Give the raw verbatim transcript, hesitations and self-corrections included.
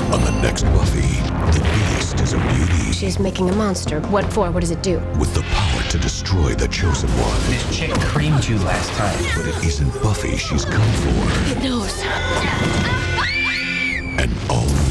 On the next Buffy, the Beast is a beauty. She's making a monster. What for? What does it do? With the power to destroy the Chosen One. This chick creamed you last time. But it isn't Buffy she's come for. It knows. An all